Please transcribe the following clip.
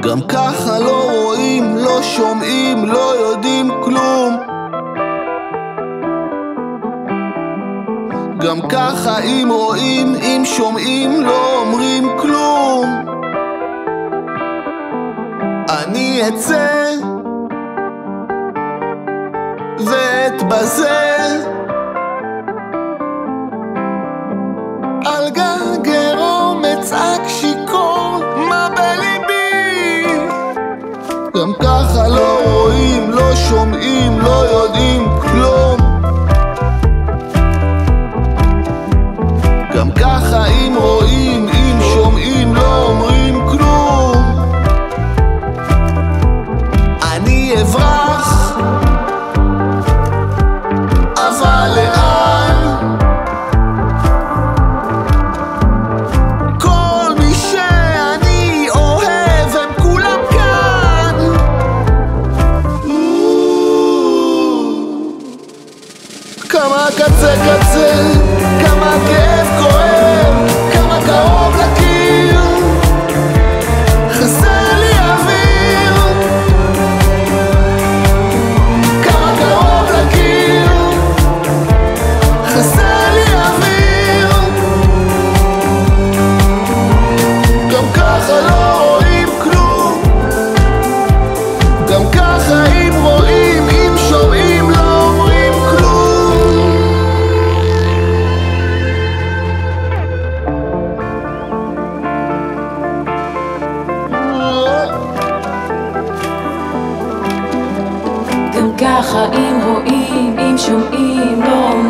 גם ככה לא רואים, לא שומעים, לא יודעים כלום. גם ככה אם רואים, אם שומעים, לא אומרים כלום. אני אצא ואתבזה על גרגרו מצעק שיקור מה בליבי. גם ככה לא רואים, לא שומעים, לא יודעים כלום. גם ככה אם רואים, אם שומעים, לא אומרים כלום. אני אברח, אבל לאן? כל מי שאני אוהב הם כולם כאן. כמה קצה קצה, כמה כאב כואב, כמה קרוב לקיר, חסר לי אוויר. כמה קרוב לקיר, חסר לי אוויר. גם ככה לא רואים כלום. גם ככה אם רואים, אם שומעים, לא אומרים כלום. גם ככה אם רואים, אם שומעים, לא